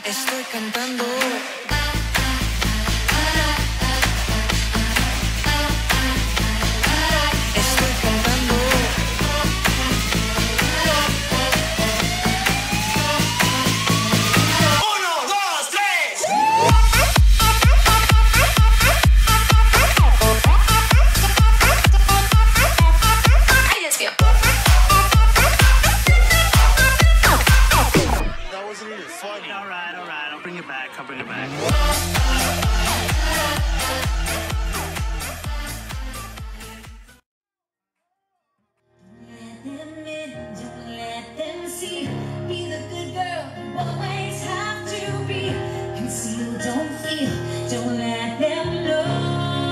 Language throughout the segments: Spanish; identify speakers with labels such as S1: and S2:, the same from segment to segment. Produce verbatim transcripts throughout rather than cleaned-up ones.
S1: Estoy cantando. Estoy cantando. Uno, dos, tres. Ahí es bien.
S2: That wasn't even funny.
S3: All right, all right. I'll bring it back. I'll bring it back.
S4: Let them in, don't let them see. Be the good girl you always have to be. Conceal, don't feel, don't let them know.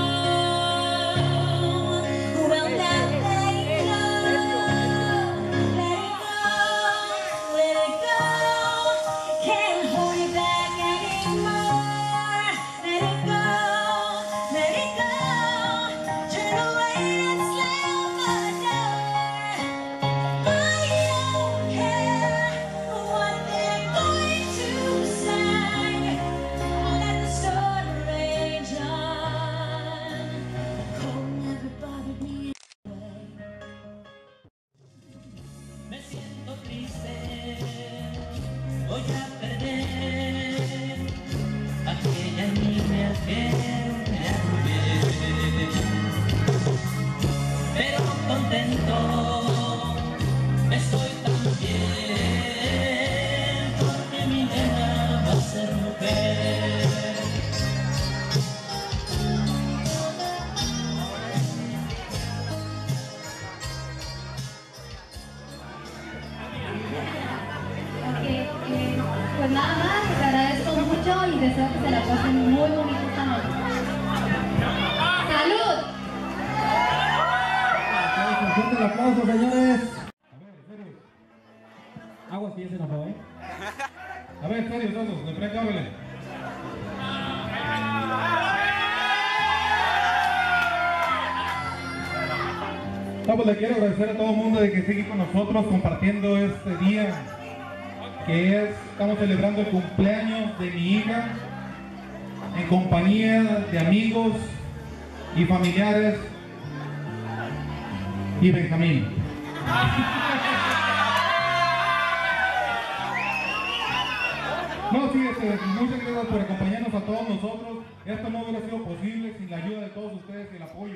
S4: Well, now let it go, let it go, let it go. Can't hold you back anymore. Let it go, let it go. Turn away and slam the door. I don't care what they're going to say. I'll let the story rage on. Cold never bothered me anyway. Me siento triste, voy a perder aquella niña que me amé. Pero contento estoy también, porque mi nena va a ser mujer.
S5: Ok, eh, pues nada más, les agradezco mucho y deseo que se la pasen muy bonito esta noche. ¡Salud!
S6: Un fuerte el aplauso, señores. A ver, serios. Aguas que ya se enojó, ¿eh? A ver, serios, todos, de frente, ábrele. No, pues le quiero agradecer a todo el mundo de que esté aquí con nosotros compartiendo este día, que es, estamos celebrando el cumpleaños de mi hija, en compañía de amigos y familiares y Benjamín. No, sí, este, muchas gracias por acompañarnos a todos nosotros. Esto no hubiera sido posible sin la ayuda de todos ustedes y el apoyo.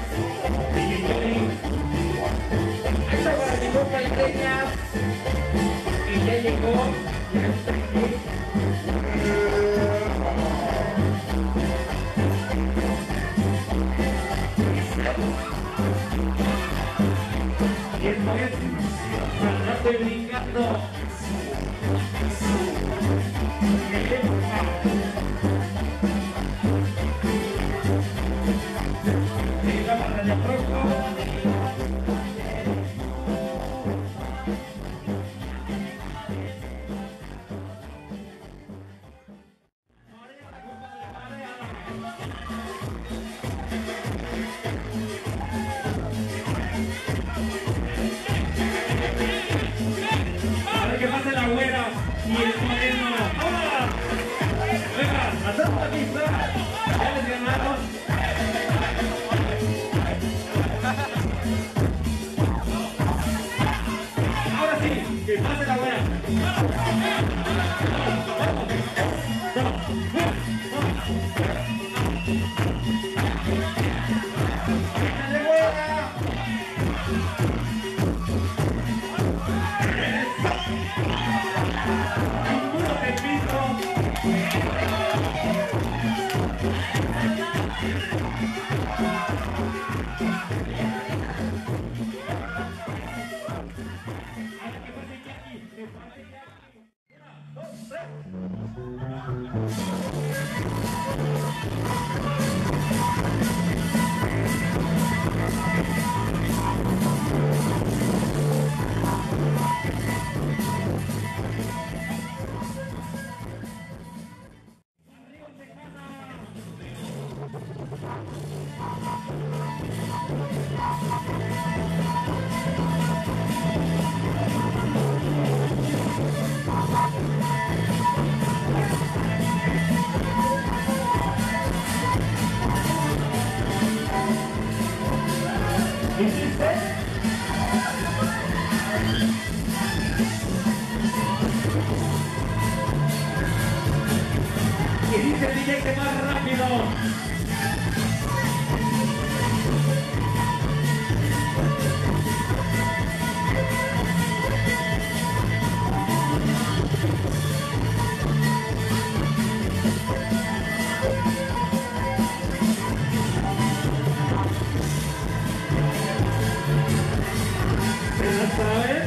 S2: Esta hora llegó Caldeña y ya llegó, ya está aquí. Y esto es Andate brincando. Venga para allá pronto. Que pase la güera y el moreno. ¡Ahora! Venga, hacemos la pista. Ya les ganamos. Ahora sí, que pase la güera. ¡Dale, güera! Y dice el D J que más rápido. ¿Se la sabe?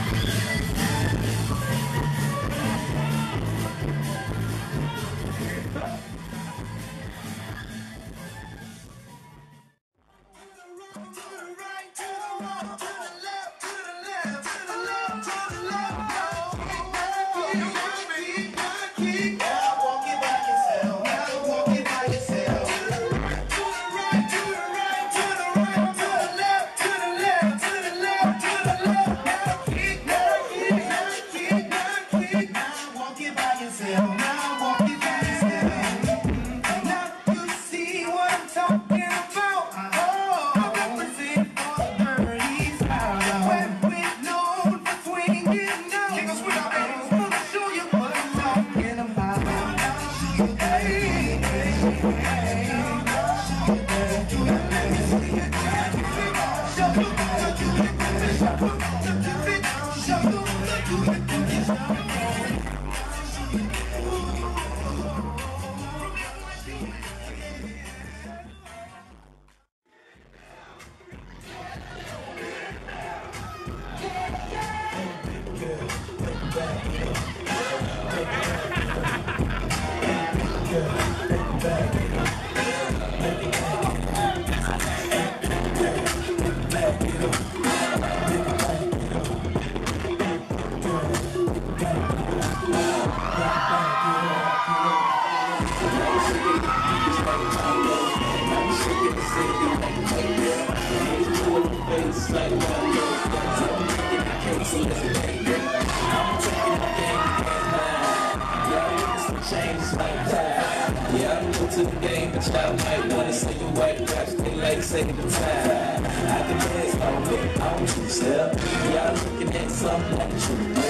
S7: Yeah, I'm new to the game, but y'all might wanna say you white, watch they like saving the time. I can dance on it, I want you to step. Y'all looking at something like you.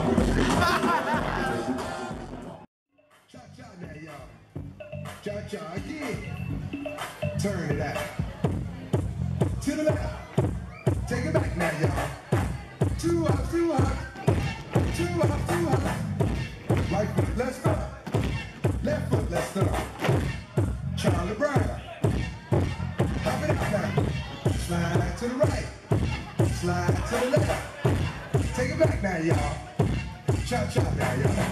S8: Cha-cha, Again. Turn it out. To the left. Take it back now, y'all. Too hot, too hot. Too hot, too hot. Right foot, let's start. Left foot, let's start. Charlie Brown. Hop it out now. Slide to the right. Slide to the left. Take it back now, y'all. Chop, chop now, y'all.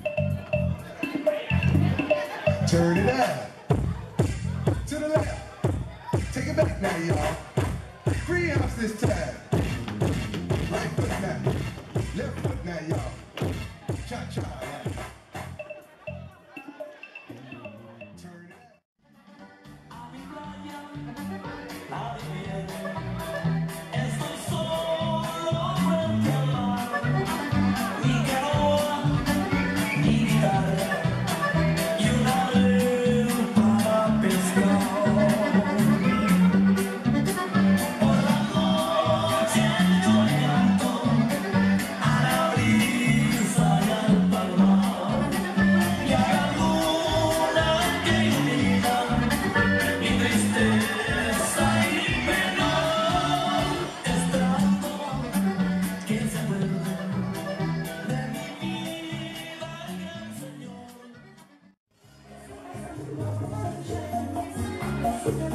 S8: Turn it out. To the left. Take it back now, y'all. Free house this time. Right foot now. Left foot now, y'all. Cha cha now. Turn it out.
S4: Thank you.